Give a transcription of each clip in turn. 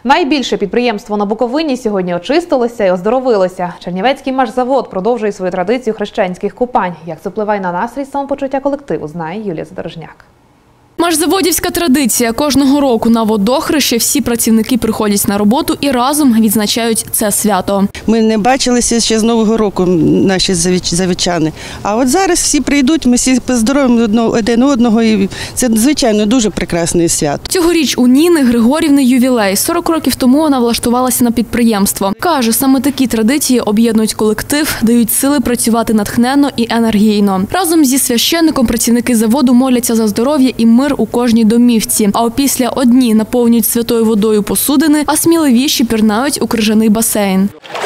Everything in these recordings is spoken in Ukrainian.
Найбільше підприємство на Буковині сьогодні очистилося і оздоровилося. Чернівецький машзавод продовжує свою традицію хрещенських купань. Як це впливає на настрій самопочуття колективу, знає Юлія Задорожняк. Машзаводівська традиція. Кожного року на водохреще всі працівники приходять на роботу і разом відзначають це свято. Ми не бачилися ще з Нового року, наші завічани. А от зараз всі прийдуть, ми всі поздоровимо один одного. І це, звичайно, дуже прекрасне свято. Цьогоріч у Ніни Григорівни ювілей. 40 років тому вона влаштувалася на підприємство. Каже, саме такі традиції об'єднують колектив, дають сили працювати натхненно і енергійно. Разом зі священником працівники заводу моляться за здоров'я і мир у кожній домівці. А опісля одні наповнюють святою водою посудини, а сміливіші пірнають у крижаний басейн.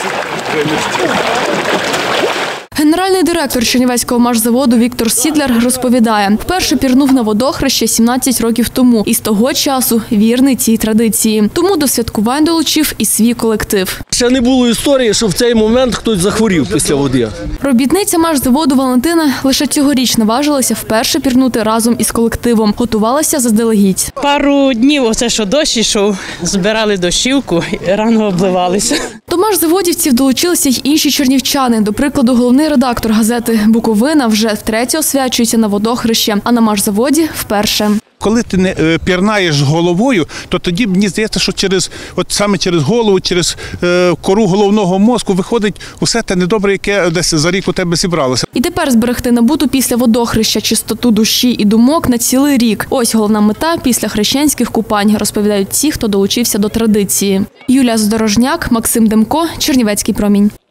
Генеральний директор Чернівецького машзаводу Віктор Сідлер розповідає, вперше пірнув на водохреще 17 років тому і з того часу вірний цій традиції. Тому до святкувань долучив і свій колектив. Ще не було історії, що в цей момент хтось захворів після води. Робітниця машзаводу Валентина лише цьогоріч наважилася вперше пірнути разом із колективом. Готувалася заздалегідь. Пару днів, оце що дощ ішов, збирали дощівку і рано обливалися. До машзаводівців долучилися й інші чернівчани. До прикладу, головний редактор газети «Буковина» вже втретє освячується на водохреще, а на машзаводі – вперше. Коли ти не пірнаєш головою, то тоді, мені здається, що саме через голову, через кору головного мозку виходить усе те недобре, яке десь за рік у тебе зібралося. І тепер зберегти набуту після водохреща чистоту душі і думок на цілий рік. Ось головна мета після хрещенських купань, розповідають ті, хто долучився до традиції. Юлія Задорожняк, Максим Демко, Чернівецький промінь.